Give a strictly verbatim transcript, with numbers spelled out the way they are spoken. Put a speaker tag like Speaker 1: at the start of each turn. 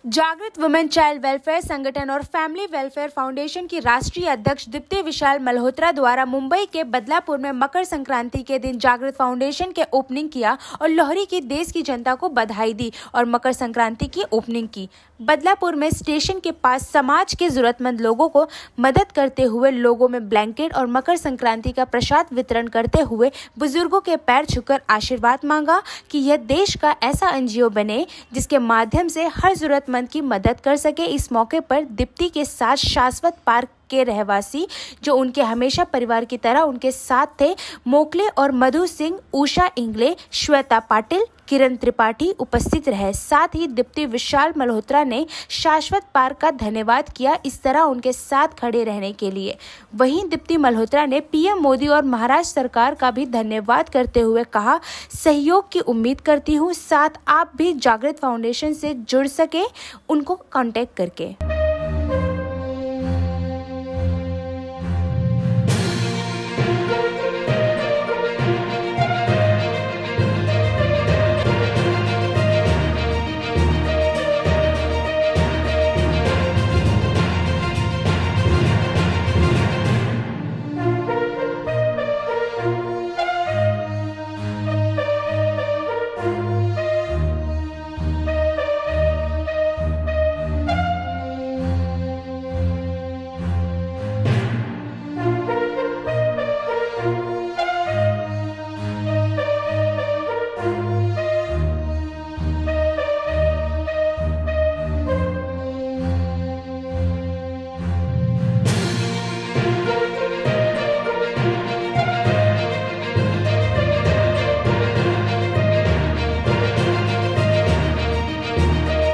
Speaker 1: जागृत women child welfare संगठन और फैमिली वेलफेयर फाउंडेशन की राष्ट्रीय अध्यक्ष दीप्ति विशाल मल्होत्रा द्वारा मुंबई के बदलापुर में मकर संक्रांति के दिन जागृत फाउंडेशन के ओपनिंग किया और लोहरी की देश की जनता को बधाई दी और मकर संक्रांति की ओपनिंग की। बदलापुर में स्टेशन के पास समाज के जरूरतमंद लोगों को मदद करते हुए लोगों में ब्लैंकेट और मकर संक्रांति का प्रसाद वितरण करते हुए बुजुर्गों के पैर छूकर आशीर्वाद मांगा कि यह देश का ऐसा एनजीओ बने जिसके माध्यम से हर जरूरतमंद की मदद कर सके। इस मौके पर दीप्ति के साथ शाश्वत पार्क के रहवासी जो उनके हमेशा परिवार की तरह उनके साथ थे, मोकले और मधु सिंह, उषा इंगले, श्वेता पाटिल, किरण त्रिपाठी उपस्थित रहे। साथ ही दीप्ति विशाल मल्होत्रा ने शाश्वत पार्क का धन्यवाद किया इस तरह उनके साथ खड़े रहने के लिए। वहीं दीप्ति मल्होत्रा ने पीएम मोदी और महाराष्ट्र सरकार का भी धन्यवाद करते हुए कहा, सहयोग की उम्मीद करती हूँ, साथ आप भी जागृत फाउंडेशन से जुड़ सके उनको कांटेक्ट करके।